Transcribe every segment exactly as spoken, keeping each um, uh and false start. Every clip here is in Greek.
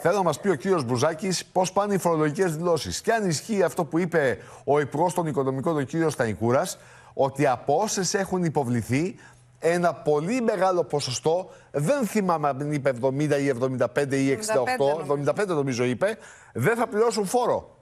Θέλω να μας πει ο κύριος Μπουζάκης πώς πάνε οι φορολογικές δηλώσεις. Και αν ισχύει αυτό που είπε ο Υπουργός των Οικονομικών, ο κύριος Σταϊκούρας, ότι από όσες έχουν υποβληθεί, ένα πολύ μεγάλο ποσοστό, δεν θυμάμαι αν είπε εβδομήντα ή εβδομήντα πέντε ή εξήντα οκτώ, εβδομήντα πέντε νομίζω είπε, δεν θα πληρώσουν φόρο.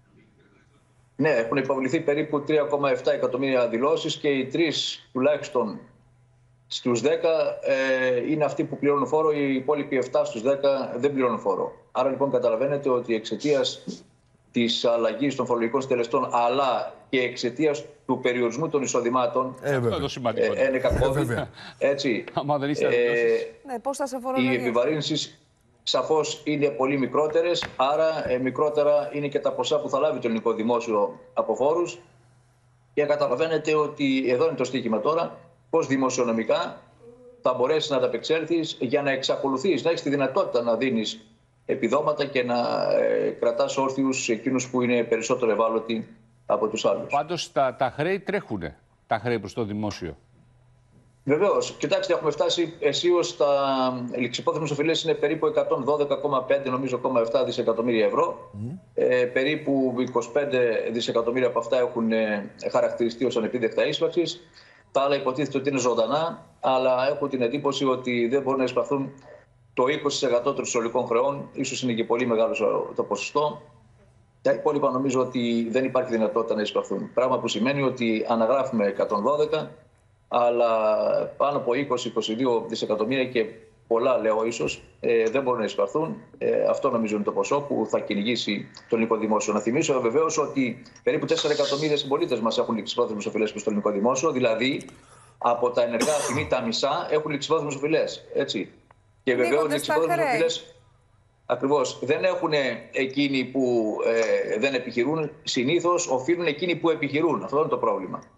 Ναι, έχουν υποβληθεί περίπου τρία κόμμα επτά εκατομμύρια δηλώσεις και οι τρεις τουλάχιστον στους δέκα ε, είναι αυτοί που πληρώνουν φόρο, οι υπόλοιποι επτά στους δέκα δεν πληρώνουν φόρο. Άρα λοιπόν καταλαβαίνετε ότι εξαιτίας της αλλαγής των φορολογικών συντελεστών αλλά και εξαιτίας του περιορισμού των εισοδημάτων, ε, είναι κακόβη, έτσι, ναι, πώς θα σε οι επιβαρύνσεις σαφώς είναι πολύ μικρότερες, άρα ε, μικρότερα είναι και τα ποσά που θα λάβει το ελληνικό δημόσιο από φόρους. Και καταλαβαίνετε ότι εδώ είναι το στοίχημα τώρα, πώς δημοσιονομικά θα μπορέσεις να ανταπεξέλθεις για να εξακολουθείς, να έχεις τη δυνατότητα να δίνεις επιδόματα και να ε, κρατάς όρθιους εκείνους που είναι περισσότερο ευάλωτοι από τους άλλους. Πάντως τα, τα χρέη τρέχουν, τα χρέη προς το δημόσιο. Βεβαίως. Κοιτάξτε, έχουμε φτάσει αισίως στα ληξιπόθεσμες οφειλές είναι περίπου εκατόν δώδεκα κόμμα πέντε νομίζω επτά δισεκατομμύρια ευρώ. Mm. Ε, περίπου είκοσι πέντε δισεκατομμύρια από αυτά έχουν ε, χαρακτηριστεί ως ανεπίδεκτα ίσπραξης. Τα άλλα υποτίθεται ότι είναι ζωντανά, αλλά έχω την εντύπωση ότι δεν μπορούν να εισπραχθούν το είκοσι τοις εκατό των συνολικών χρεών. Ίσως είναι και πολύ μεγάλο το ποσοστό. Τα υπόλοιπα νομίζω ότι δεν υπάρχει δυνατότητα να εισπραχθούν. Πράγμα που σημαίνει ότι αναγράφουμε εκατόν δώδεκα, αλλά πάνω από είκοσι με είκοσι δύο δισεκατομμύρια και πολλά λέω ίσως ε, δεν μπορούν να εισπραχθούν. Ε, αυτό νομίζω είναι το ποσό που θα κυνηγήσει το ελληνικό δημόσιο. Να θυμίσω βεβαίως ότι περίπου τέσσερα εκατομμύρια συμπολίτες μας έχουν ληξιπρόθεσμες οφειλές προς το ελληνικό δημόσιο, δηλαδή από τα ενεργά τιμή τα μισά έχουν ληξιπρόθεσμες οφειλές. Έτσι. Και βεβαίως ληξιπρόθεσμες οφειλές ακριβώς δεν έχουν εκείνοι που ε, δεν επιχειρούν, συνήθως οφείλουν εκείνοι που επιχειρούν. Αυτό είναι το πρόβλημα.